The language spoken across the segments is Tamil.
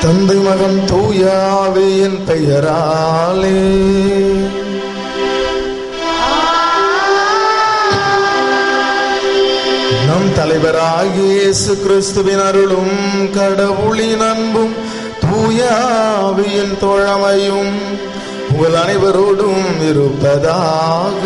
தந்தை மகன் தூய ஆவியின் பெயராலே. நம் தலைவராகிய இயேசு கிறிஸ்துவின் அருளும் கடவுளின் அன்பும் தூய ஆவியின் தோழமையும் உங்கள் அனைவரோடும் இருப்பதாக.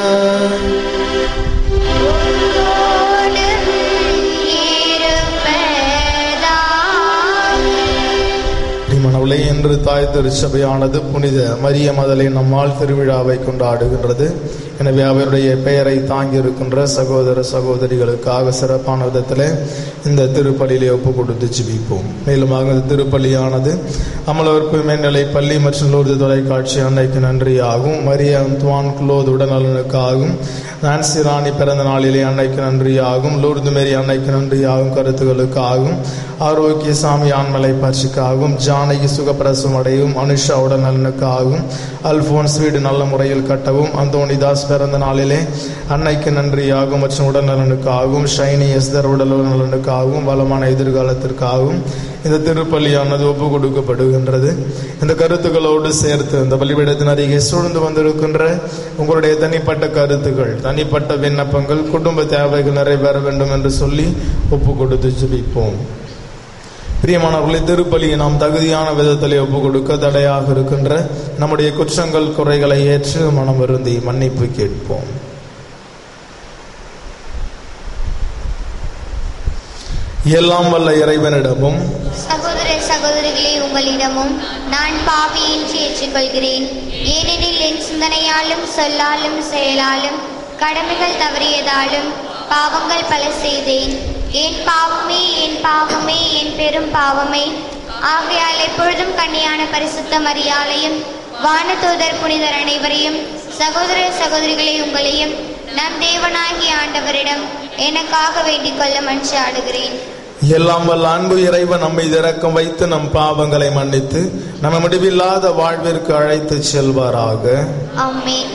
மனவளை என்று தாய் திருச்சபையானது புனித மரிய மதலை நம்மால் திருவிழாவை கொண்டாடுகின்றது. எனவே அவருடைய பெயரை தாங்கி இருக்கின்ற சகோதர சகோதரிகளுக்காக சிறப்பான விதத்தில் இந்த திருப்பலியிலே ஒப்பு கொடுத்து ஜெபிப்போம். மேலும் இந்த திருப்பலியானது அமலவர்ப்பு மேல்நிலை பள்ளி மற்றும் லூர்து தொலைக்காட்சி அன்னைக்கு நன்றியாகும். மரிய அந்துவான் குலோது உடல்நலனுக்காகவும், நான்சி ராணி பிறந்த நாளிலே அன்னைக்கு நன்றியாகும், லூர்து மேரி அன்னைக்கு நன்றியாகும் கருத்துக்களுக்காகவும், ஆரோக்கிய சாமி ஆண்மலை பட்சிக்காகவும், ஜானகி சுகப்பிரசவம் அடையும், அனுஷா உடல் நலனுக்காகவும், அல்போன்ஸ் வீடு நல்ல முறையில் கட்டவும், அந்தோனிதாஸ் பிறந்த நாளிலே அன்னைக்கு நன்றியாகும் மற்றும் உடல் நலனுக்காகவும், ஷைனி எஸ்தர் உடல் நலனுக்காகவும், வளமான எதிர்காலத்திற்காகவும் இந்த திருப்பலியானது ஒப்பு கொடுக்கப்படுகின்றது. இந்த கருத்துக்களோடு சேர்த்து இந்த பலிபீடத்தின் அருகே சூழ்ந்து வந்திருக்கின்ற உங்களுடைய தனிப்பட்ட கருத்துக்கள், தனிப்பட்ட விண்ணப்பங்கள், குடும்ப தேவைகள் நிறைவேற வேண்டும் என்று சொல்லி ஒப்பு கொடுத்து ஜெபிப்போம். பிரியமானவர்களை, திருப்பலியை நாம் தகுதியான விதத்திலே ஒப்பு கொடுக்க தடையாக இருக்கின்ற நம்முடைய குற்றங்கள் குறைகளை ஏற்று மனம் வருந்தி மன்னிப்பு கேட்போம். எல்லாம் வல்ல இறைவனிடமும் சகோதர சகோதரிகளே உங்களிடமும் நான் பாவி என்று ஏற்றுக்கொள்கிறேன். ஏனெனில் என் சிந்தனையாலும் சொல்லாலும் செயலாலும் கடமைகள் தவறியதாலும் பாவங்கள் பல செய்தேன். என் பாவமே என் பாவமே என் பெரும் பாவமே. ஆகையால் எப்பொழுதும் கன்னியான பரிசுத்த மரியாளையும் வானதூதர் புனிதர் அனைவரையும் சகோதர சகோதரிகளே உங்களையும் நம் தேவனாகிய ஆண்டவரிடம் எனக்காக வேண்டிக் கொள்ள மன்றாடுகிறேன். எல்லாம் வல்ல அன்பு இறைவன் நம்மை இரக்கம் வைத்து நம் பாவங்களை மன்னித்து நம்ம முடிவில்லாத வாழ்விற்கு அழைத்து செல்வாராக. ஆமென்.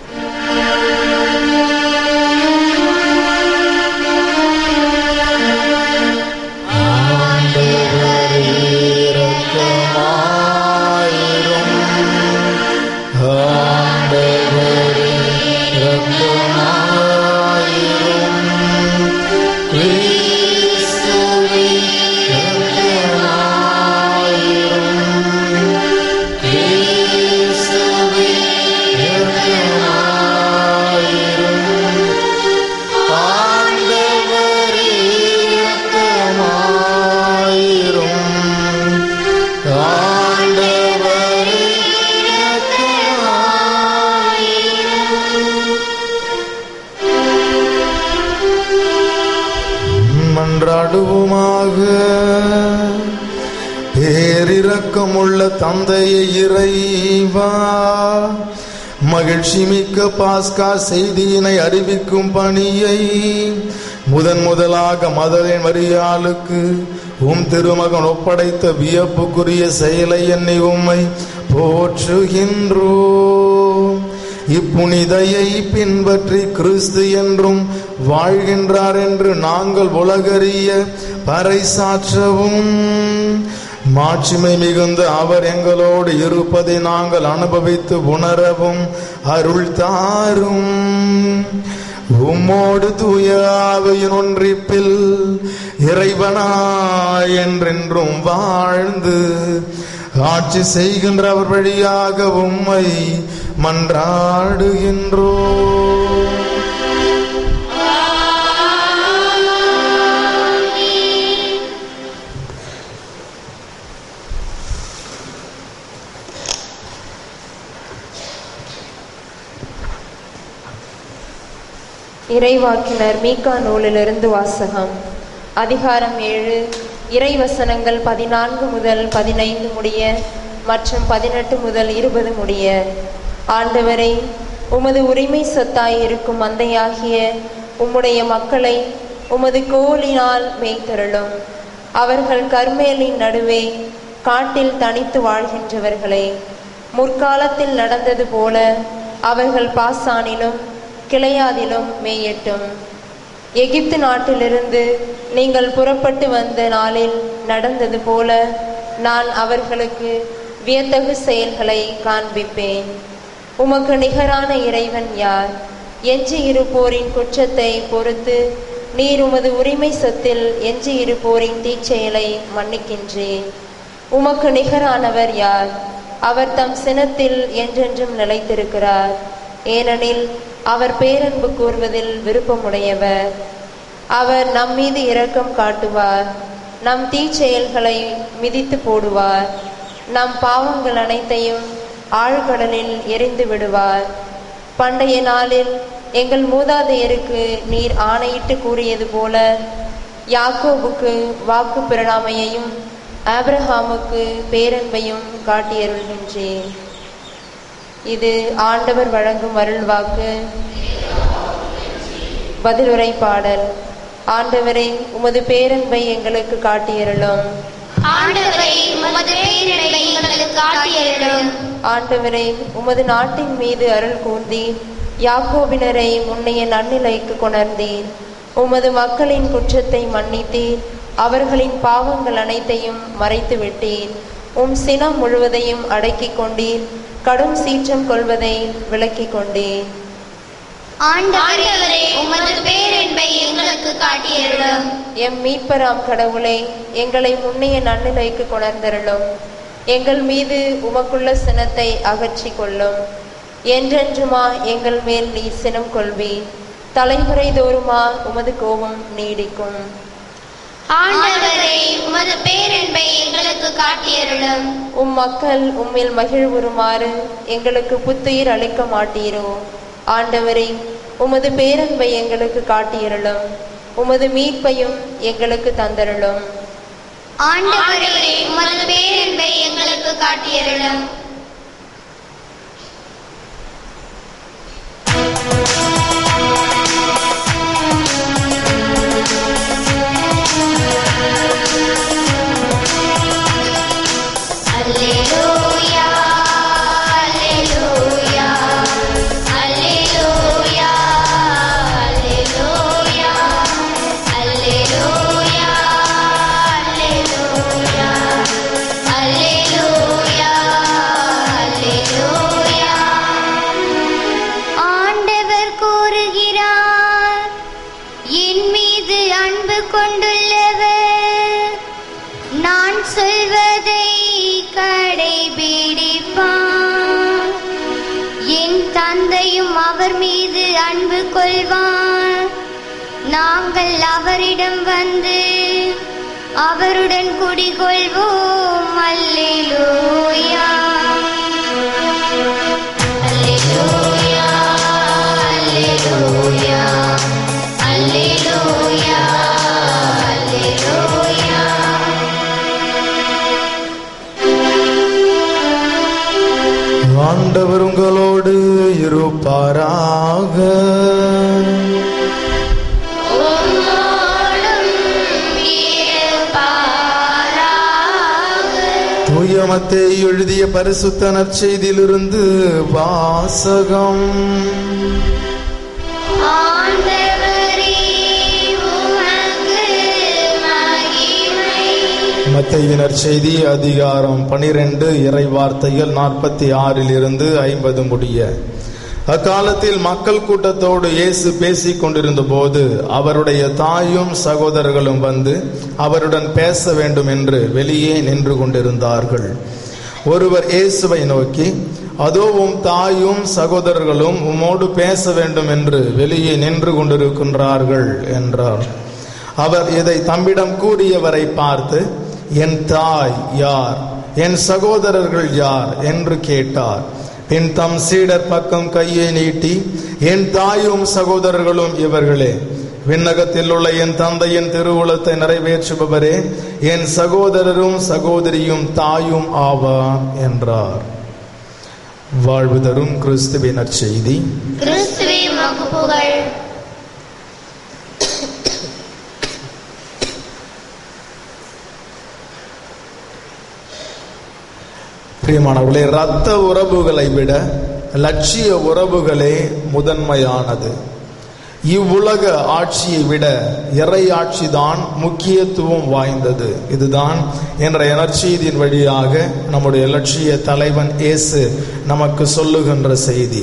பேரிரக்கமுள்ள தந்தையே இறைவா, மகிழ்ச்சி மிக்க பாஸ்கா செய்தியினை அறிவிக்கும் பணியை முதலாக மதலின் மரியாளுக்கு உம் திருமகன் ஒப்படைத்த வியப்புக்குரிய செயலை எண்ணி உம்மை போற்றுகின்றோம். இப்புனிதையை பின்பற்றி கிறிஸ்து என்றும் வாழ்கின்றார் என்று நாங்கள் உலகறிய பறைசாற்றவும், மாட்சிமை மிகுந்த அவர் எங்களோடு இருப்பதை நாங்கள் அனுபவித்து உணரவும் அருள் தாரும். உம்மோடு தூய ஆவியின் ஒன்றிப்பில் இறைவனாய் என்றென்றும் வாழ்ந்து ஆட்சி செய்கின்ற அவர் வழியாக உம்மை மன்றாடுகின்றோம். இறைவாக்கினர் மீகா நூலிலிருந்து வாசகம். அதிகாரம் 7, இறைவசனங்கள் 14 முதல் 15 முடிய மற்றும் 18 முதல் 20 முடிய. ஆண்டவரை, உமது உரிமை சொத்தாய் இருக்கும் மந்தையாகிய உம்முடைய மக்களை உமது கோலினால் மேய்த்தருளும். அவர்கள் கர்மேலின் நடுவே காட்டில் தனித்து வாழ்கின்றவர்களே. முற்காலத்தில் நடந்தது போல அவர்கள் பாசானிலும் கிளையாதிலும் மேயட்டும். எகிப்து நாட்டிலிருந்து நீங்கள் புறப்பட்டு வந்த நாளில் நடந்தது போல நான் அவர்களுக்கு வியத்தகு செயல்களை காண்பிப்பேன். உமக்கு நிகரான இறைவன் யார்? எஞ்சி இருப்போரின் குற்றத்தை பொறுத்து நீர் உமது உரிமை சொத்தில் எஞ்சி இருப்போரின் தீச்செயலை மன்னிக்கின்றேன். உமக்கு நிகரானவர் யார்? அவர் தம் சினத்தில் என்றென்றும் நிலைத்திருக்கிறார். ஏனெனில் அவர் பேரன்பு கூறுவதில் விருப்பமுடையவர். அவர் நம் மீது இரக்கம் காட்டுவார். நம் தீச்செயல்களை மிதித்து போடுவார். நம் பாவங்கள் அனைத்தையும் ஆழ்கடலில் எரிந்து விடுவார். பண்டைய நாளில் எங்கள் மூதாதையருக்கு நீர் ஆணையிட்டு கூறியது போல யாக்கோபுக்கு வாக்கு பெறாமையையும் ஆபிரகாமுக்கு பேரன்பையும் காட்டியருள்கின்றேன். இது ஆண்டவர் வழங்கும் அருள்வாக்கு. பதிலுரை பாடல். ஆண்டவரே, உமது பேரன்பை எங்களுக்கு காட்டியருளும். ஆண்டவரே, உமது பேரன்பை எங்களுக்கு காட்டியருளும். ஆண்டவரே, உமது நாட்டின் மீது அருள் கூர்ந்தீர். யாக்கோபினரை முன்னைய நன்னிலைக்கு கொணர்ந்தீர். உமது மக்களின் குற்றத்தை மன்னித்தீர். அவர்களின் பாவங்கள் அனைத்தையும் மறைத்து விட்டீர். உம் சினம் முழுவதையும் அடக்கிக் கொண்டீர். கடும் சீற்றம் கொள்வதை விலக்கிக் கொண்டீர். ஆண்டவரே, உமது பேரன்பை எங்களுக்கு காட்டியருளும். எம் மீட்பராம் கடவுளே, எங்களை முன்னைய நன்னிலைக்கு கொணர்ந்தருளும். எங்கள் மீது உமக்குள்ள சினத்தை அகற்றி கொள்ளும். என்றென்றுமா எங்கள் மேல் நீ சினம் கொள்வீர். தலைமுறை தோறுமா உமது கோபம் நீடிக்கும். ஆண்டவரே, உமது பேரன்பை எங்களுக்கு காட்டியருளும். உம் மக்கள் உம்மில் மகிழ்வுறுமாறு எங்களுக்கு புத்துயிர் அளிக்க மாட்டீரோ? ஆண்டவரே, உமது பேரன்பை எங்களுக்கு காட்டியருளும். உமது மீட்பையும் எங்களுக்கு தந்தருளும். ஆண்டவரே, உமது பேரன்பை எங்களுக்கு காட்டியருளும். அல்லேலூயா, அல்லேலூயா, அல்லேலூயா, அல்லேலூயா, அல்லேலூயா, அல்லேலூயா, அல்லேலூயா, அல்லேலூயா. ஆண்டவர் கூறுகிறார், என் மீது அன்பு கொண்டுள்ளவர் நான் சொல்வதை கடைபிடிப்பார். என் தந்தையும் அவர் மீது அன்பு கொள்வார். நாங்கள் அவரிடம் வந்து அவருடன் குடிகொள்வோம். அல்லேலூயா, அல்லேலூயா, அல்லேலூயா, அல்லேலூயா, அல்லேலூயா. ஆண்டவர் உங்களோடு இருப்பாராக. உம்மோடும் இருப்பாராக. தூய மத்தேயு எழுதிய பரிசுத்த நற்செய்தியிலிருந்து வாசகம். ஆண்டவரே, உமக்கு மகிமை. மத்தேயு நற்செய்தி அதிகாரம் 12 இறை வார்த்தைகள் 46 50 முடிய. அக்காலத்தில் மக்கள் கூட்டத்தோடு இயேசு பேசிக் கொண்டிருந்த போது அவருடைய தாயும் சகோதரர்களும் வந்து அவருடன் பேச வேண்டும் என்று வெளியே நின்று கொண்டிருந்தார்கள். ஒருவர் இயேசுவை நோக்கி, அதோ உம் தாயும் சகோதரர்களும் உம்மோடு பேச வேண்டும் என்று வெளியே நின்று கொண்டிருக்கின்றார்கள் என்றார். அவர் இதை தம்மிடம் கூறியவரை பார்த்து, என் தாய் யார், என் சகோதரர்கள் யார் என்று கேட்டார். பின் தம் சீடர் பக்கம் கையை நீட்டி, என் தாயும் சகோதரர்களும் இவர்களே, விண்ணகத்தில் உள்ள என் தந்தையின் திருவுளத்தை நிறைவேற்றுபவரே, என் சகோதரரும் சகோதரியும் தாயும் ஆவார் என்றார். வாழ்வு தரும் கிறிஸ்துவின் நற்செய்தி. கிறிஸ்துவே உமக்கு புகழ். பிரியமானவர்களே, இரத்த உறவுகளை விட லட்சிய உறவுகளே முதன்மையானது. இவ்வுலக ஆட்சியை விட இறை ஆட்சி தான் முக்கியத்துவம் வாய்ந்தது. இதுதான் என்ற நற்செய்தியின் வழியாக நம்முடைய லட்சிய தலைவன் இயேசு நமக்கு சொல்லுகின்ற செய்தி.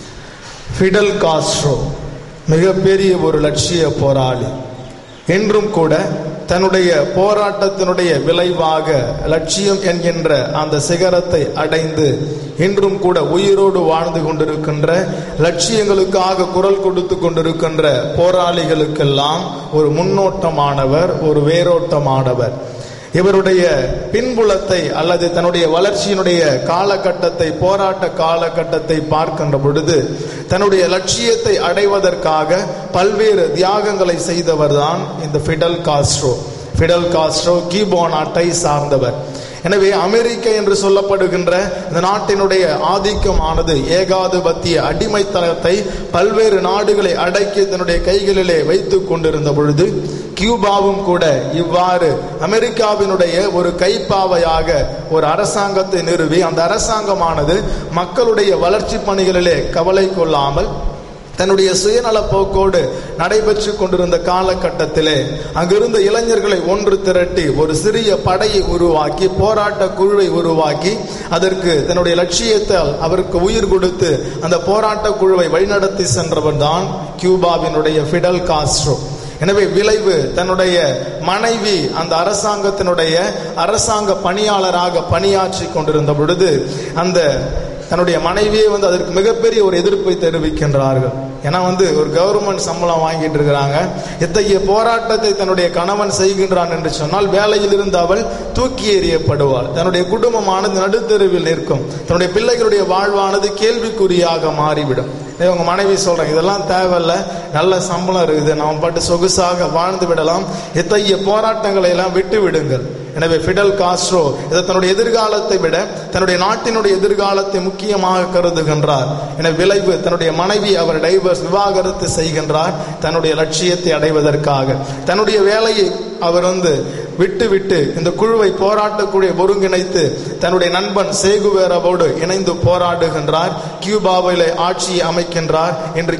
ஃபிடல் காஸ்ட்ரோ மிகப்பெரிய ஒரு லட்சிய போராளி. என்றும் கூட தன்னுடைய போராட்டத்தினுடைய விளைவாக லட்சியம் என்கின்ற அந்த சிகரத்தை அடைந்து இன்றும் கூட உயிரோடு வாழ்ந்து கொண்டிருக்கின்ற, லட்சியங்களுக்காக குரல் கொடுத்து கொண்டிருக்கின்ற போராளிகளுக்கெல்லாம் ஒரு முன்னோட்டமானவர், ஒரு வேரோட்டமானவர். இவருடைய பின்புலத்தை அல்லது தன்னுடைய வளர்ச்சியினுடைய காலகட்டத்தை, போராட்ட காலகட்டத்தை பார்க்கின்ற பொழுது தன்னுடைய லட்சியத்தை அடைவதற்காக பல்வேறு தியாகங்களை செய்தவர் தான் இந்த Fidel Castro. Fidel Castro Cuba நாட்டை சார்ந்தவர். எனவே அமெரிக்க என்று சொல்லப்படுகின்ற இந்த நாட்டினுடைய ஆதிக்கமானது ஏகாதிபத்திய அடிமைத்தனத்தை பல்வேறு நாடுகளை அடக்கி தன்னுடைய கைகளிலே வைத்துக் கொண்டிருந்த பொழுது கியூபாவும் கூட இவ்வாறு அமெரிக்காவினுடைய ஒரு கைப்பாவையாக ஒரு அரசாங்கத்தை நிறுவி, அந்த அரசாங்கமானது மக்களுடைய வளர்ச்சி பணிகளிலே கவலை கொள்ளாமல் தன்னுடைய சுயநல போக்கோடு நடைபெற்று கொண்டிருந்த காலகட்டத்திலே அங்கிருந்த இளைஞர்களை ஒன்று திரட்டி ஒரு சிறிய படையை உருவாக்கி, போராட்ட குழுவை உருவாக்கி, அதற்கு தன்னுடைய லட்சியத்தால் அவருக்கு உயிர் கொடுத்து அந்த போராட்ட குழுவை வழிநடத்தி சென்றவர் தான் கியூபாவினுடைய ஃபிடல் காஸ்ட்ரோ. எனவே விளைவு, தன்னுடைய மனைவி அந்த அரசாங்கத்தினுடைய அரசாங்க பணியாளராக பணியாற்றி கொண்டிருந்த பொழுது அந்த தன்னுடைய மனைவியே அதற்கு மிகப்பெரிய ஒரு எதிர்ப்பை தெரிவிக்கின்றார்கள். ஏன்னா ஒரு கவர்மெண்ட் சம்பளம் வாங்கிட்டு இருக்கிறாங்க. இத்தகைய போராட்டத்தை தன்னுடைய கணவன் செய்கின்றான் என்று சொன்னால் வேலையில் இருந்து அவள் தூக்கி எறியப்படுவாள். தன்னுடைய குடும்பமானது நடுத்தெருவில் நிற்கும். தன்னுடைய பிள்ளைகளுடைய வாழ்வானது கேள்விக்குறியாக மாறிவிடும். உங்க மனைவி சொல்றாங்க, இதெல்லாம் தேவையில்ல, நல்ல சம்பளம் இருக்குது, நாம் பாட்டு சொகுசாக வாழ்ந்து விடலாம், இத்தகைய போராட்டங்களை எல்லாம் விட்டு விடுங்கள். எனவே ஃபிடல் காஸ்ட்ரோ இதை தன்னுடைய எதிர்காலத்தை விட தன்னுடைய நாட்டினுடைய எதிர்காலத்தை முக்கியமாக கருதுகின்றார். எனவே விளைவு, தன்னுடைய மனைவி அவர் டைவர்ஸ், விவாகரத்து செய்கின்றார் தன்னுடைய லட்சியத்தை அடைவதற்காக. தன்னுடைய வேலையை அவர் விட்டு இந்த குழுவை, போராட்ட குழுவை ஒருங்கிணைத்து தன்னுடைய நண்பன் சேகுவேராவோடு இணைந்து போராடுகின்றார். கியூபாவிலே ஆட்சியை அமைக்கின்றார். இன்று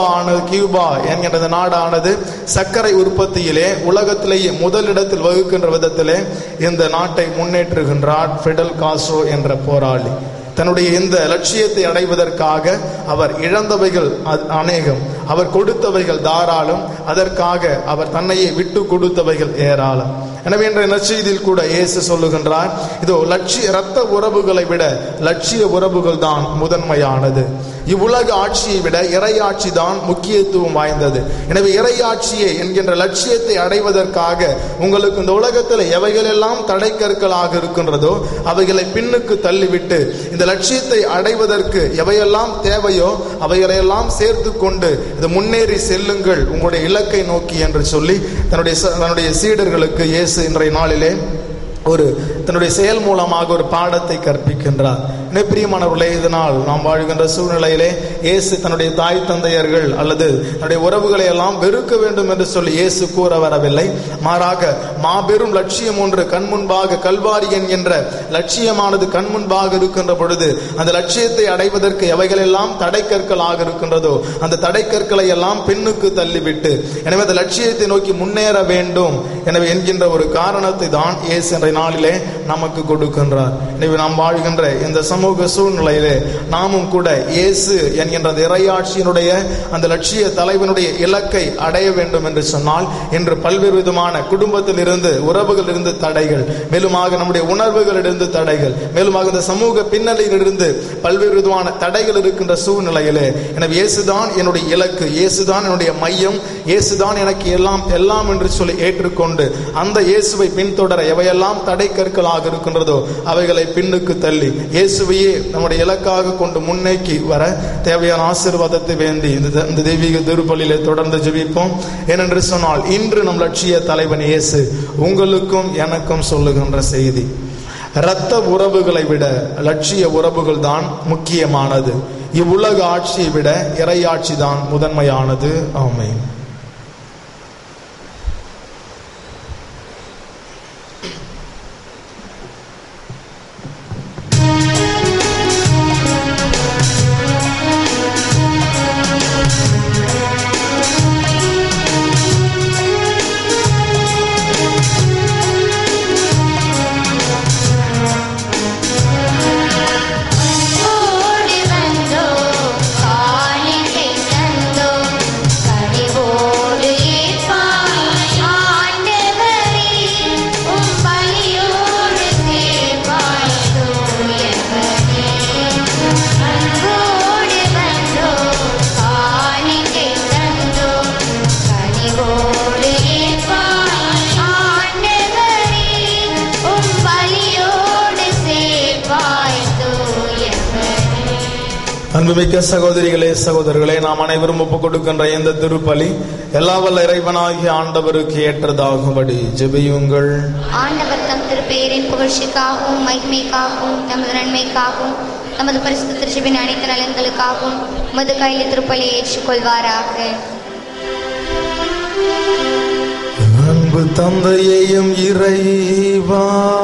கியூபா என்கின்ற நாடானது சர்க்கரை உற்பத்தியிலே உலகத்திலேயே முதலிடத்தில் வகுக்கின்ற விதத்திலே இந்த நாட்டை முன்னேற்றுகின்றார் ஃபிடல் காஸ்ட்ரோ என்ற போராளி. தன்னுடைய இந்த லட்சியத்தை அடைவதற்காக அவர் இழந்தவைகள் அநேகம், அவர் கொடுத்தவைகள் தாராளம், அதற்காக அவர் தன்னையே விட்டு கொடுத்தவைகள் ஏராளம். எனவே என்ற நற்செய்தியில் கூட இயேசு சொல்லுகின்றார், இதோ இரத்த உறவுகளை விட லட்சிய உறவுகள் தான் முதன்மையானது. இவ்வுலக ஆட்சியை விட இறையாட்சி தான் முக்கியத்துவம் வாய்ந்தது. எனவே இறையாட்சியை என்கின்ற லட்சியத்தை அடைவதற்காக உங்களுக்கு இந்த உலகத்தில் எவைகளெல்லாம் தடைக்கற்களாக இருக்கின்றதோ அவைகளை பின்னுக்கு தள்ளிவிட்டு இந்த லட்சியத்தை அடைவதற்கு எவையெல்லாம் தேவையோ அவைகளையெல்லாம் சேர்த்து கொண்டு இது முன்னேறி செல்லுங்கள் உங்களுடைய இலக்கை நோக்கி என்று சொல்லி தன்னுடைய சீடர்களுக்கு இயேசு இன்றைய நாளிலே தன்னுடைய செயல் மூலமாக ஒரு பாடத்தை கற்பிக்கின்றார். பிரியமானவர்களே, இதனால் நாம் வாழ்கின்ற சூழ்நிலையிலே இயேசு தன்னுடைய தாய் தந்தையர்கள் அல்லது தன்னுடைய உறவுகளை எல்லாம் வெறுக்க வேண்டும் என்று சொல்லி இயேசு கூற வரவில்லை. மாறாக மாபெரும் லட்சியம் ஒன்று கண் முன்பாக, கல்வாரி என்கின்ற லட்சியமானது கண் முன்பாக இருக்கின்ற பொழுது அந்த லட்சியத்தை அடைவதற்கு எவைகளெல்லாம் தடைக்கற்களாக இருக்கின்றதோ அந்த தடைக்கற்களை எல்லாம் பின்னுக்கு தள்ளிவிட்டு எனவே அந்த லட்சியத்தை நோக்கி முன்னேற வேண்டும் எனவே என்கின்ற ஒரு காரணத்தை தான் இயேசு என்ற நாளிலே நமக்கு கொடுக்கின்றார். எனவே நாம் வாழ்கின்ற இந்த சமூக சூழ்நிலையிலே நாமும் கூட இயேசு என்கின்ற இறையாட்சியினுடைய அந்த லட்சிய தலைவனுடைய இலக்கை அடைய வேண்டும் என்று சொன்னால் இன்று பல்வேறு விதமான குடும்பத்தில் இருந்து, உறவுகள் இருந்து தடைகள், மேலுமாக நம்முடைய உணர்வுகளிலிருந்து தடைகள், மேலுமாக இந்த சமூக பின்னணியிலிருந்து பல்வேறு விதமான தடைகள் இருக்கின்ற சூழ்நிலையிலே எனவே இயேசுதான் என்னுடைய இலக்கு, இயேசுதான் என்னுடைய மையம், இயேசுதான் எனக்கு எல்லாம் என்று சொல்லி ஏற்றுக்கொண்டு அந்த இயேசுவை பின்தொடர எவையெல்லாம் தடை கற்களாக இருக்கின்றதோ அவைகளை பின்னுக்கு தள்ளி இயேசுவையே நம்முடைய இலக்காக கொண்டு முன்னேக்கி வர தேவையான ஆசீர்வாதத்தை வேண்டி இந்த தெய்வீக திருப்பலியிலே தொடர்ந்து ஜெபிப்போம். ஏனென்று சொன்னால் இன்று நம் லட்சிய தலைவன் இயேசு உங்களுக்கும் எனக்கும் சொல்லுகின்ற செய்தி, இரத்த உறவுகளை விட லட்சிய உறவுகள் தான் முக்கியமானது. இவ்வுலக ஆட்சியை விட இறையாட்சி தான் முதன்மையானது. ஆமென். அன்புமிக்க சகோதரிகளே, சகோதரர்களே, நாம் அனைவரும் ஒப்புக் கொடுக்கின்ற இந்த திருப்பலி எல்லா வல்ல இறைவனாகிய ஆண்டவருக்கு ஏற்றதாகும்படி ஜெபியுங்கள். ஆண்டவர் தம் திருப்பெயரின் புகழ்ச்சிக்காகவும் மகிமைக்காகவும் தமது நன்மைக்காகவும் தமது பரிசுத்த திருச்சபையின் அனைத்து நலன்களுக்காகவும் உமது கையில் திருப்பலியை ஏற்றுக்கொள்வாராக. அன்பு தந்தையையும் இறைவா,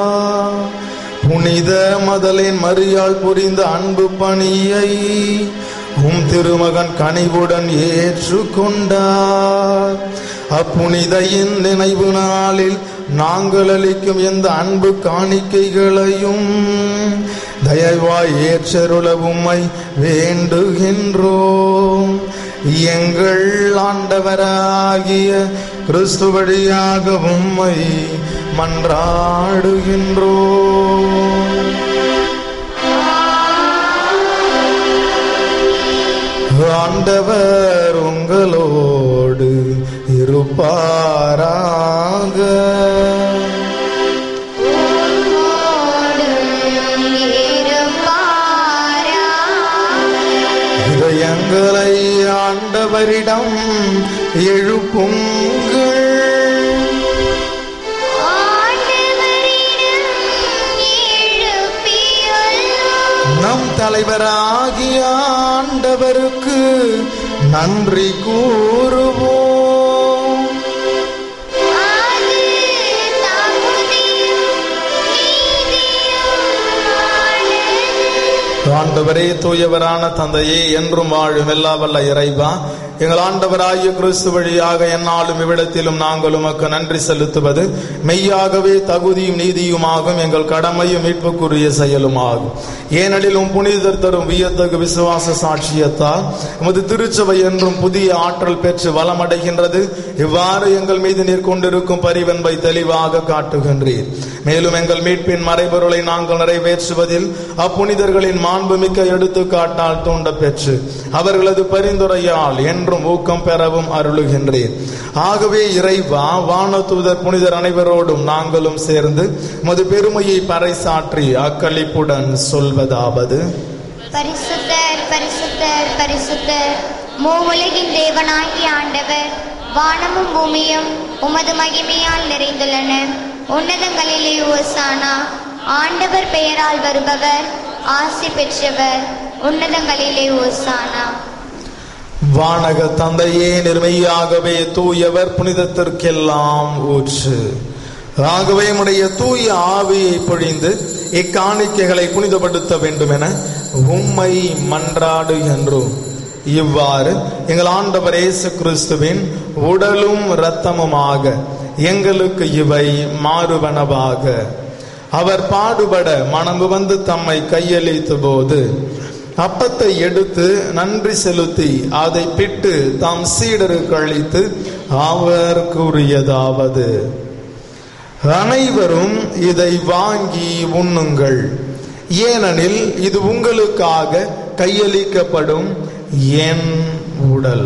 புனித மதலேன் மரியாள் புரிந்த அன்பு பணியை திருமகன் கனிவுடன் ஏற்றுக்கொண்டார். அப்புனிதையின் நினைவு நாளில் நாங்கள் அளிக்கும் எந்த அன்பு காணிக்கைகளையும் தயவாய் ஏற்றருள உம்மை வேண்டுகின்றோம். எங்கள் ஆண்டவராகிய கிறிஸ்து வழியாக உம்மை மன்றாடுகின்றோம். ஆண்டவர் உங்களோடு இருப்பாராக. இதயங்களை ஆண்டவரிடம் எழுப்புங்கள். நம் தலைவராகிய ஆண்டவருக்கு நன்றி கூறுவோம். ஆண்டவரே, தூயவரான தந்தையே, என்றும் வாழும் எல்லா வல்ல இறைவா, எங்கள் ஆண்டவராகிய கிறிஸ்து வழியாக எந்நாளும் இவ்விடத்திலும் நாங்கள் உமக்கு நன்றி செலுத்துவது மெய்யாகவே தகுதியும் நீதியுமாகும், எங்கள் கடமையும் மீட்புக்குரிய செயலுமாகும். ஏனெனிலும் புனிதர் தரும் வியத்தகு விசுவாச சாட்சியத்தால் உமது திருச்சபை என்றும் புதிய ஆற்றல் பெற்று வளமடைகின்றது. இவ்வாறு எங்கள் மீது நீர் கொண்டிருக்கும் பரிவன்பை தெளிவாக காட்டுகின்றீர். மேலும் எங்கள் மீட்பின் மறைபொருளை நாங்கள் நிறைவேற்றுவதில் அப்புனிதர்களின் மாண்புமிக்க எடுத்துக்காட்டால் தூண்ட பெற்று அவர்களது பரிந்துரையால் என்றும் ஊக்கம் பெறவும் அருளுகின்றேன். ஆகவே இறைவா, வானதூதர் புனிதர் அனைவரோடும் நாங்களும் சேர்ந்து உமது பெருமையை பறைசாற்றி அக்களிப்புடன் சொல்வதாவது: பரிசுத்தர், பரிசுத்தர், பரிசுத்தர், மூவுலகின் தேவனாகிய ஆண்டவர், வானமும் பூமியும் உமது மகிமையால் நிறைந்துள்ளன. உன்னதங்களிலே ஓசானா. ஆண்டவர் பெயரால் வருபவர் ஆசி பெற்றவர். உன்னதங்களிலே ஓசானா. வானக தந்தையே, நிர்மையாகவே தூயவர், புனிதத்திற்கெல்லாம் ஊற்று. ஆகவே உம்முடைய தூய ஆவியை பொழிந்து இக்காணிக்கைகளை புனிதப்படுத்த வேண்டும் என உம்மை மன்றாடுகின்றோம். இவ்வாறு எங்கள் ஆண்டவர் இயேசு கிறிஸ்துவின் உடலும் இரத்தமுமாக எங்களுக்கு இவை மாறுவனவாக. அவர் பாடுபட மனமு வந்து தம்மை கையளித்த போது அப்பத்தை எடுத்து நன்றி செலுத்தி அதை பிட்டு தாம் சீடருக்கு அளித்து அவர் கூறியதாவது: அனைவரும் இதை வாங்கி உண்ணுங்கள், ஏனெனில் இது உங்களுக்காக கையளிக்கப்படும் என் உடல்.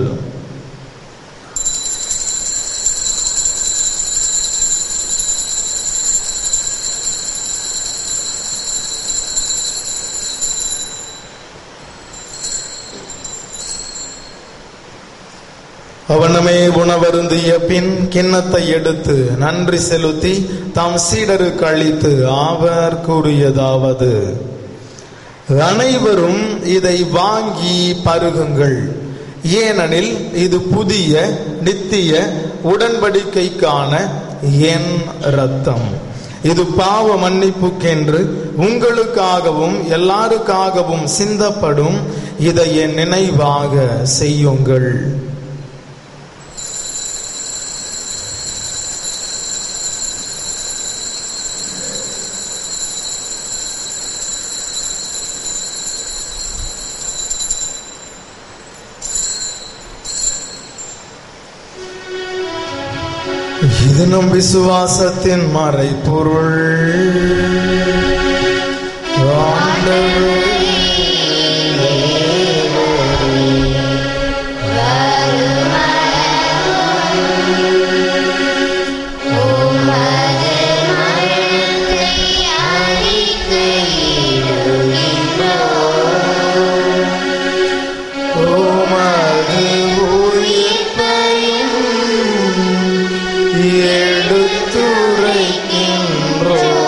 அவனமே உணவருந்திய பின் கிண்ணத்தை எடுத்து நன்றி செலுத்தி தாம் சீடருக்கு அளித்து அவர் கூறியதாவது: அனைவரும் இதை வாங்கி பருகுங்கள், ஏனெனில் இது புதிய நித்திய உடன்படிக்கைக்கான என் இரத்தம். இது பாவ மன்னிப்புக்கென்று உங்களுக்காகவும் எல்லாருக்காகவும் சிந்தப்படும். இதை என் நினைவாக செய்யுங்கள். இது நம் விசுவாசத்தின் மறைபொருள். எடுத்துரைக்கின்றோம்.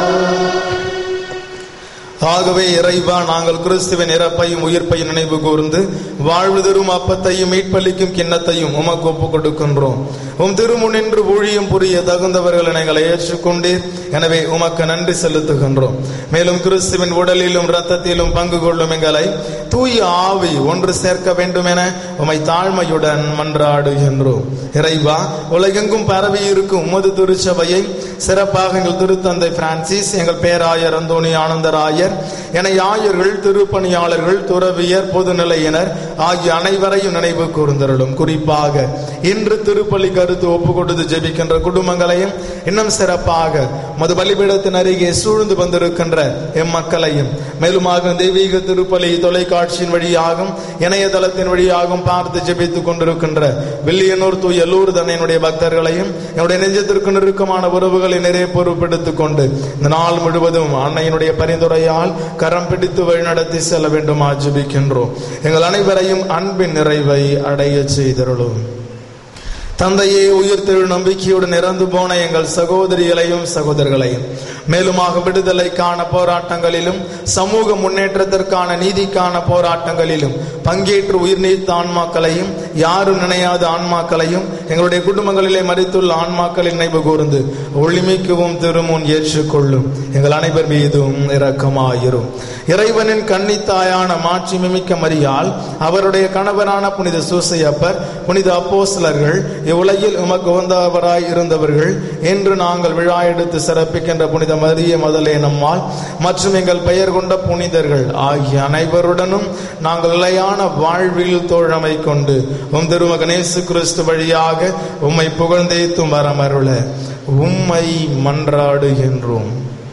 ஆகவே இறைவா, நாங்கள் கிறிஸ்துவின் இறப்பையும் உயிர்ப்பையும் நினைவு கூர்ந்து வாழ்வு தரும் அப்பத்தையும் மீட்பளிக்கும் கிண்ணத்தையும் உமக்கு ஒப்புக் கொடுக்கின்றோம். உம் திருமுன்னின்று ஊழியம் புரிய தகுந்தவர்கள் எங்களை ஏற்றுக்கொண்டீர். எனவே உமக்கு நன்றி செலுத்துகின்றோம். மேலும் கிறிஸ்துவின் உடலிலும் இரத்தத்திலும் பங்கு கொள்ளும் எங்களை தூய ஆவி ஒன்று சேர்க்க வேண்டும் என உமை தாழ்மையுடன் மன்றாடுகின்றோம். இறைவா, உலகெங்கும் பரவி இருக்கும் உமது திருச்சபையை சிறப்பாக எங்கள் திருத்தந்தை பிரான்சிஸ், எங்கள் பேராயர் அந்தோணி ஆனந்தராயர் என ஆயர்கள், திருப்பணியாளர்கள், துறவியர், பொதுநிலையினர் ஆகிய அனைவரையும் நினைவு கூர்ந்தருளும். குறிப்பாக இன்று திருப்பலி கருத்து ஒப்பு கொடுத்து ஜெபிக்கின்ற குடும்பங்களையும், இன்னும் சிறப்பாக மது பலிபீடத்தின் அருகே சூழ்ந்து வந்திருக்கின்ற எம்மக்களையும், மேலுமாக தெய்வீக திருப்பலி தொலைக்காட்சியின் வழியாகவும் இணையதளத்தின் வழியாகவும் பார்த்து ஜெபித்துக் கொண்டிருக்கின்ற வில்லியனூர் தூய லூர்து அன்னையினுடைய பக்தர்களையும், என்னுடைய நெஞ்சத்திற்கு நெருக்கமான உறவுகளை நிறைய பொறுப்பெடுத்துக் கொண்டு இந்த நாள் முழுவதும் அன்னையினுடைய பரிந்துரையால் கரம் பிடித்து வழிநடத்தி செல்ல வேண்டுமா ஜெபிக்கின்றோம். எங்கள் அனைவரையும் அன்பின் நிறைவை அடைய செய்தருளும். தந்தையே, உயிர்த்தெழு நம்பிக்கையுடன் இறந்து போன எங்கள் சகோதரிகளையும் சகோதரர்களையும், மேலுமாக விடுதலைக்கான போராட்டங்களிலும் சமூக முன்னேற்றத்திற்கான நீதிக்கான போராட்டங்களிலும் பங்கேற்று உயிர் நீத்த ஆன்மாக்களையும், யாரும் நினையாத ஆன்மாக்களையும், எங்களுடைய குடும்பங்களிலே மரித்துள்ள ஆன்மாக்களின் நினைவு கூர்ந்து ஒளிமிக்கவும் திருமுன் ஏற்றுக்கொள்ளும். எங்கள் அனைவர் மீதும் இரக்கமாயிரும். இறைவனின் கன்னித்தாயான மாட்சிமிக்க மரியாள், அவருடைய கணவரான புனித சூசையப்பர், புனித அப்போஸ்தலர்கள், இவ்வுலகில் உமக்கு உகந்தவராய் இருந்தவர்கள் என்று நாங்கள் விழா எடுத்து சிறப்பிக்கின்ற புனித மரிய மதலே நம்மால் மற்றும் எங்கள் பெயர் கொண்ட புனிதர்கள் ஆகிய அனைவருடனும் நாங்கள் நிலையான வாழ்வில் தோழமை கொண்டு உம் திருமகன் இயேசு கிறிஸ்து வழியாக உம்மை புகழ்ந்தேத்தும் வரமருள உம்மை மன்றாடுகின்றோம்.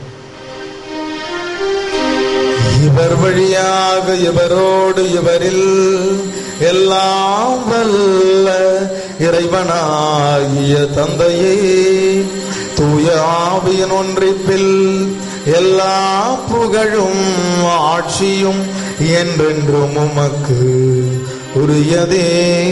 இவர் வழியாக, இவரோடு, இவரில் எல்லாம் வல்ல இறைவனாகிய தந்தையே, தூய ஆவியின் ஒன்றிப்பில் எல்லா புகழும் ஆட்சியும் என்றென்றும் உமக்கு உரியதே.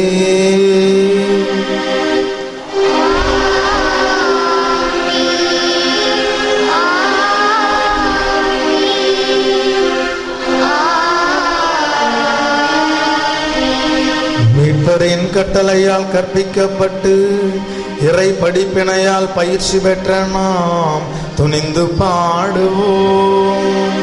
மீட்பரின் கட்டளையால் கற்பிக்கப்பட்டு இறை படிப்பினையால் பயிற்சி பெற்ற நாம் துணிந்து பாடுவோம்.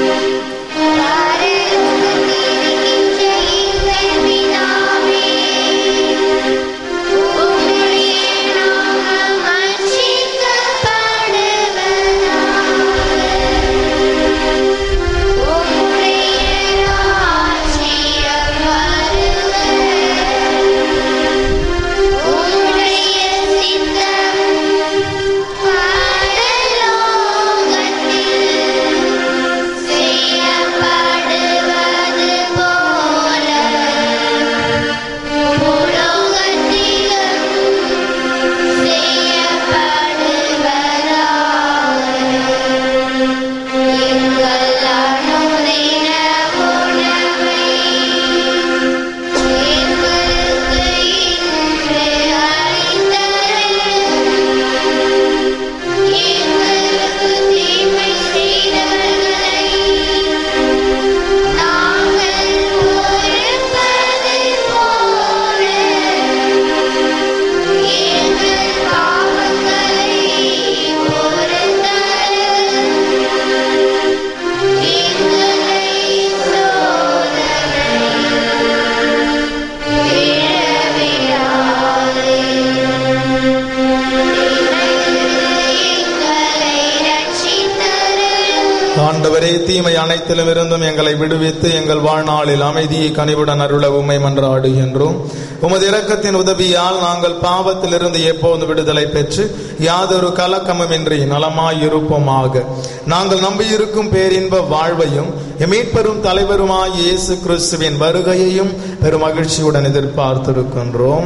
ஆண்டவரே, தீமை அனைத்திலும் இருந்தும் எங்களை விடுவித்து எங்கள் வாழ்நாளில் அமைதியை கனிவுடன் அருள உம்மை மன்றாடுகின்றோம். உமது இரக்கத்தின் உதவியால் நாங்கள் பாவத்திலிருந்து எப்போது விடுதலை பெற்று யாதொரு கலக்கமுமின்றி நலமாயிருப்போமாக. நாங்கள் நம்பியிருக்கும் பேரின்ப வாழ்வையும் மீட்பெரும் தலைவருமாய் இயேசு கிறிஸ்துவின் வருகையையும் பெரும் மகிழ்ச்சியுடன் எதிர்பார்த்திருக்கின்றோம்.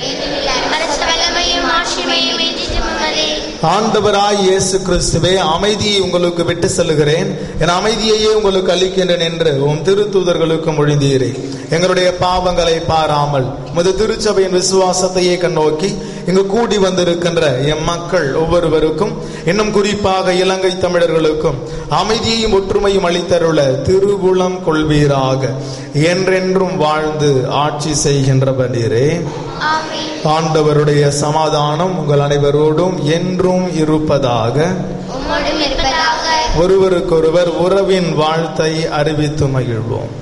ஆண்டவராய் இயேசு கிறிஸ்துவே, அமைதியை உங்களுக்கு விட்டு செல்கிறேன், என் அமைதியையே உங்களுக்கு அளிக்கின்றேன் என்று உம் திருத்தூதர்களுக்கு மொழிந்தீரே. எங்களுடைய பாவங்களை பாராமல் உமது திருச்சபையின் விசுவாசத்தையே கண்ணோக்கி இங்கு கூடி வந்திருக்கின்ற எம் மக்கள் ஒவ்வொருவருக்கும், இன்னும் குறிப்பாக இலங்கை தமிழர்களுக்கும் அமைதியையும் ஒற்றுமையும் அளித்தருள திருவுளம் கொள்வீராக. என்றென்றும் வாழ்ந்து ஆட்சி செய்கின்றவர் நீரே. ஆண்டவருடைய சமாதானம் உங்கள் அனைவரோடும் என்றும் இருப்பதாக. ஒருவருக்கொருவர் உறவின் வாழ்த்தை அறிவித்து மகிழ்வோம்.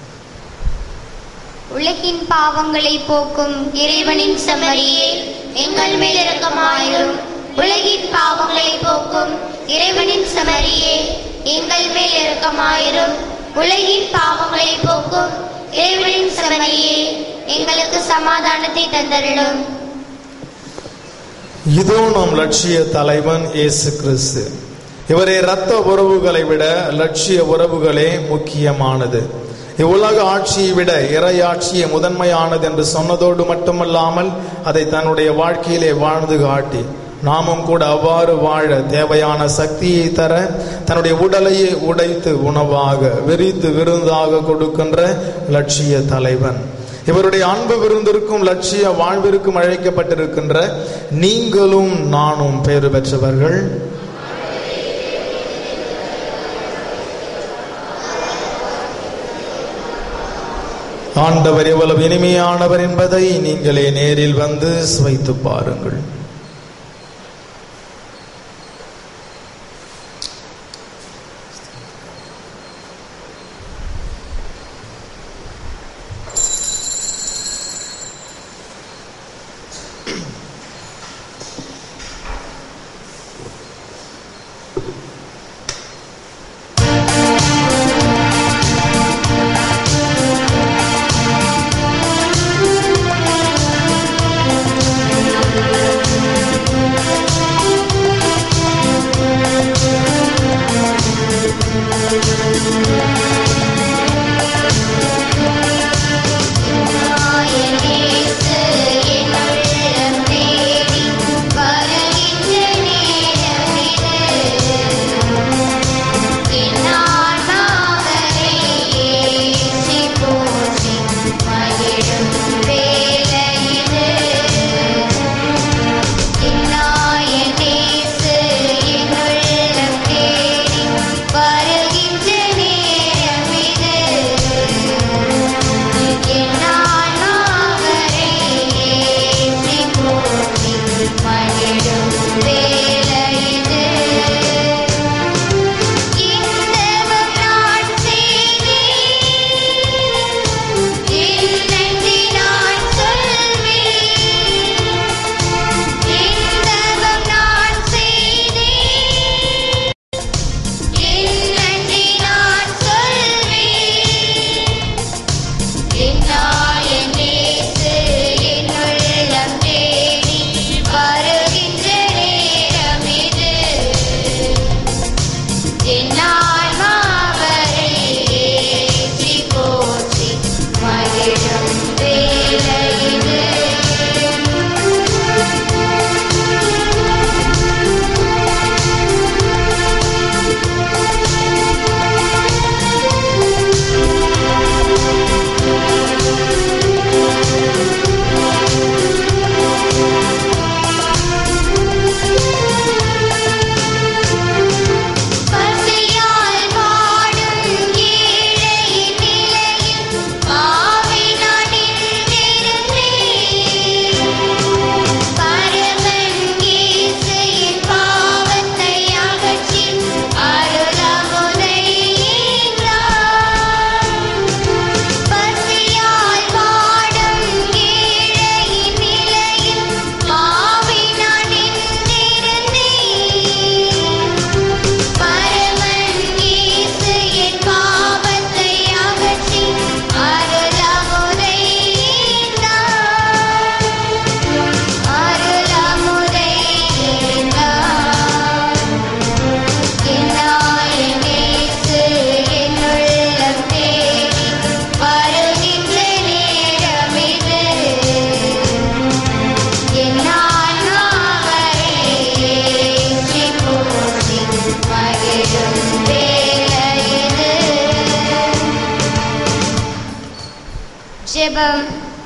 உலகின் பாவங்களை போக்கும் இறைவனின் செம்மறியே, எங்கள் மேல் இரக்கமாயிரும். உலகின் பாவங்களை போக்கும் இறைவனின் செம்மறியே, எங்கள் மேல் இரக்கமாயிரும். உலகின் பாவங்களை போக்கும் இறைவனின் செம்மறியே, எங்களுக்கு சமாதானத்தை தந்தருளும். இதோ நம் லட்சிய தலைவன் இயேசு கிறிஸ்து. இவரே இரத்த உறவுகளை விட லட்சிய உறவுகளே முக்கியமானது. இவ்வுலக ஆட்சியை விட இறையாட்சியை முதன்மையானது என்று சொன்னதோடு மட்டுமல்லாமல் அதை தன்னுடைய வாழ்க்கையிலே வாழ்ந்து காட்டி நாமும் கூட அவ்வாறு வாழ தேவையான சக்தியை தர தன்னுடைய உடலையே உடைத்து உணவாக விரித்து விருந்தாக கொடுக்கின்ற லட்சிய தலைவன். இவருடைய அன்பு விருந்திற்கும் லட்சிய வாழ்விற்கும் அழைக்கப்பட்டிருக்கின்ற நீங்களும் நானும் பெயர் பெற்றவர்கள். ஆண்டவர் எவ்வளவு இனிமையானவர் என்பதை நீங்களே நேரில் வந்து சுவைத்து பாருங்கள்.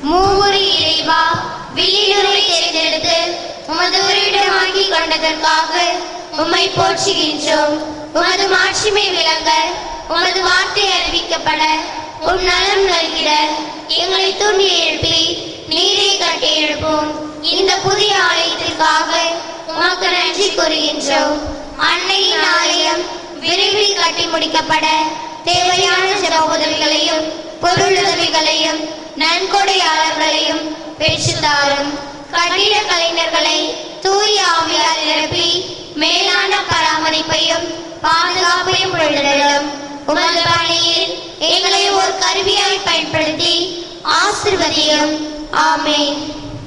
மூவொரு இறைவா, வில்லிலுரை தேர்ந்தெடுத்து உமது உரிடமாக்கி கொண்டதற்காக உம்மை போற்றுகின்றோம். உமது மாட்சிமை விளங்க, உமது வார்த்தை அறிவிக்கப்பட, உம் நலம் நல்கிட எங்களை தூண்டி எழுப்பி நீரை கட்டி எழுப்போம். இந்த புதிய ஆலயத்திற்காக உமக்கு நன்றி கூறுகின்றோம். அன்னையின் ஆலயம் விரைவில் கட்டி முடிக்கப்பட தேவையான ஜெப உதவிகளையும் பொருளுதவிகளையும் நன்கொடையாளர்களையும் பெற்றுத்தாரும். கட்டிட கலைஞர்களை தூய ஆவியால் நிரப்பி மேலான பராமரிப்பையும் பாதுகாப்பையும் பொழுதலும். உமது பணியில் எங்களை ஒரு கருவியாய் பயன்படுத்தி ஆசீர்வதியும். ஆமென்.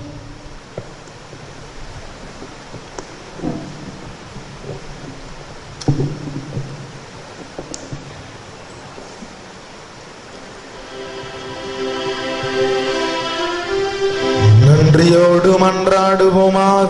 நன்றியோடு மன்றாடுவோமாக.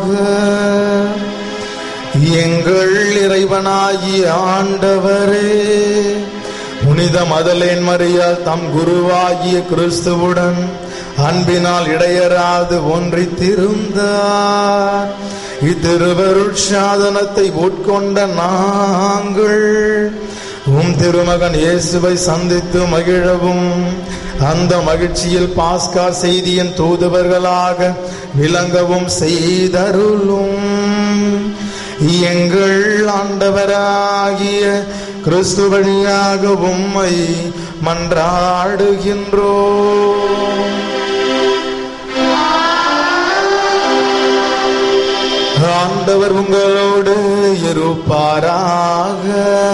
எங்கள் இறைவனாகிய ஆண்டவரே, புனித மதலேன் மரியாள் தம் குருவாகிய கிறிஸ்துவுடன் அன்பினால் இடையராது ஒன்றித்திருந்தார். இத்திருவருட்சாதனத்தை உட்கொண்ட நாங்கள் உம் திருமகன் இயேசுவை சந்தித்து மகிழவும், அந்த மகிழ்ச்சியில் பாஸ்கா செய்தியின் தூதுவர்களாக விளங்கவும் செய்தருளும். எங்கள் ஆண்டவராகிய கிறிஸ்து வழியாக உம்மை மன்றாடுகின்றோம். ஆண்டவர் உங்களோடு இருப்பாராக.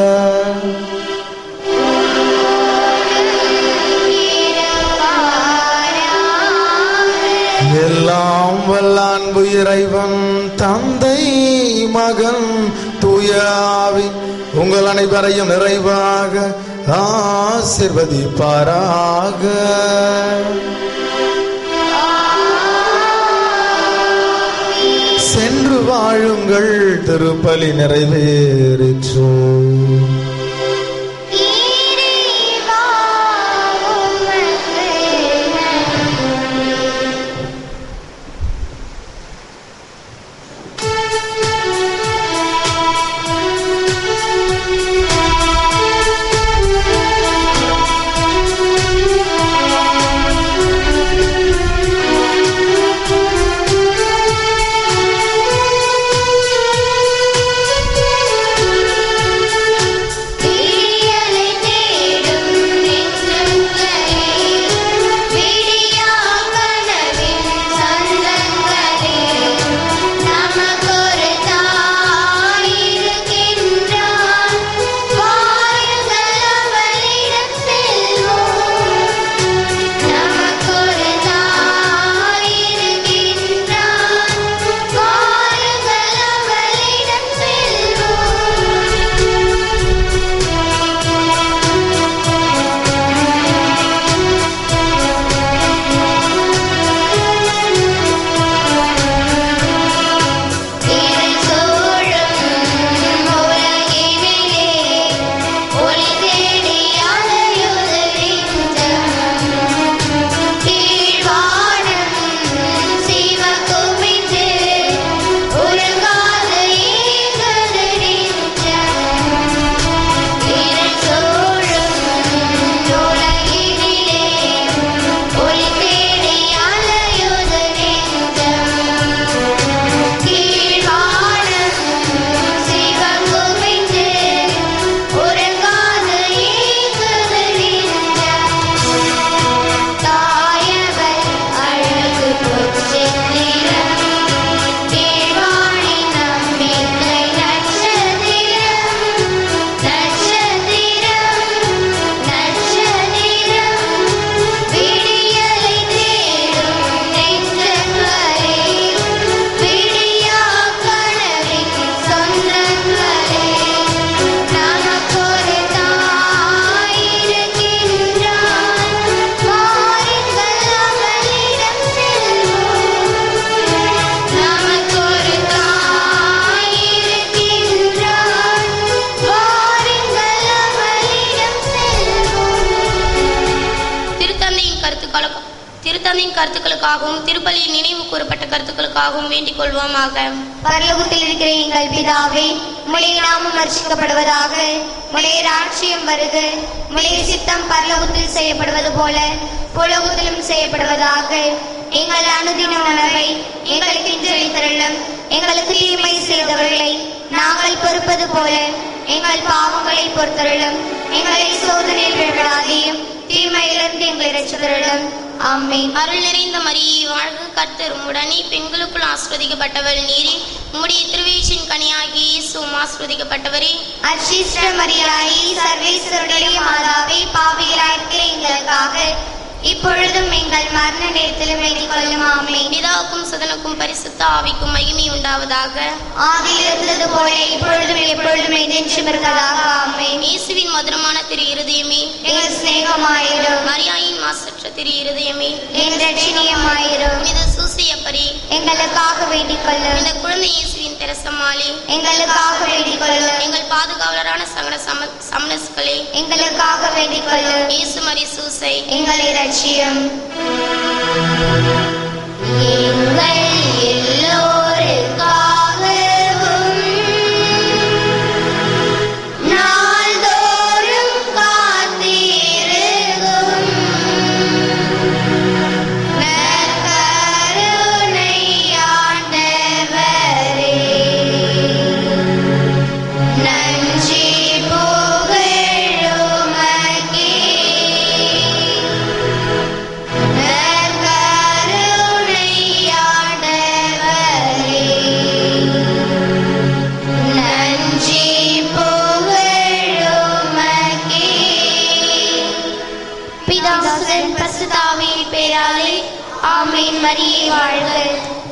எல்லாம் வல்ல அன்பு இறைவன் தந்தை மகன் தூய ஆவி உங்கள் அனைவரையும் நிறைவாக ஆசீர்வதிப்பாராக. சென்று வாழுங்கள், திருப்பலி நிறைவேறிற்று. கருத்துக்களுக்காகவும் திருப்பலியில் நினைவு கூறப்பட்ட கருத்துக்களுக்காகவும் வேண்டிக் கொள்வோமாக. பரலோகத்தில் இருக்கிற எங்கள் பிதாவே, உம்முடைய நாமம் அர்ச்சிக்கப்படுவதாக. உம்முடைய ராஜ்யம் வருக. உம்முடைய சித்தம் பரலோகத்தில் செய்யப்படுவது போல பூலோகத்திலும் செய்யப்படுவதாக. எங்கள் அனுதின உணவை எங்களுக்கு இன்று அளித்தருளும். எங்களுக்கு தீமை செய்தவர்களை நாங்கள் பொறுப்பது போல எங்கள் பாவங்களை பொறுத்தருளும். எங்களை சோதனையில் விழாதையும் தீமையிலிருந்து எங்களை ரட்சித்தருளும். ஆமென். அருள் நிறைந்த மரியே வாழ்க, கர்த்தர் உம்முடனே, பெண்களுக்குள் ஆஸ்வதிக்கப்பட்டவள் நீரே. உம்முடைய திருவயிற்றின் கனியாகிய இயேசுவும் ஆஸ்வதிக்கப்பட்டவரே. அச்சிஷ்ட மரியாயே, சர்வேஸ்வருடைய மாதாவே, பாவிகளாயிருக்கிற எங்களுக்காக இப்பொழுதும் எங்கள் மரண நேரத்திலும் வேண்டிக் கொள்ளும். ஆமென். பிதாவுக்கும் சுதனுக்கும் பரிசுத்த ஆவிக்கும் மகிமை உண்டாவதாக. ஆதியில் இருந்தது போல இப்பொழுதும் எப்பொழுதும் என்றென்றும் இருப்பதாக. ஆமென். இயேசுவின் மதுரமான திரு இருதயமே, எங்கள் சிநேகமாயிரும். மரியாயின் மாசற்ற திரு இருதயமே, என் ரட்சணியமாயிரும். புனித சூசையப்பரே, எங்களுக்காக வேண்டிக் கொள்ளும். இந்த குழந்தை இயேசுவின் தெரசம்மாளே, எங்களுக்காக வேண்டிக் கொள்ளும். எங்கள் பாதுகாவலரான சங்கட சமணஸ்களே, எங்களுக்காக வேண்டிக் கொள்ளும். இயேசு மரி சூசை, எங்களை ரட்சியும். எங்கள் எல்லோருக்காகவும் நாள்தோறும் காத்திருக்கும் நற்கருணை ஆண்டவரே, நன்றி புகழுமக்கே. பிதாசுதன் பரிசுத்த ஆவியின் பெயராலே ஆமென். மரியே வாழ்க.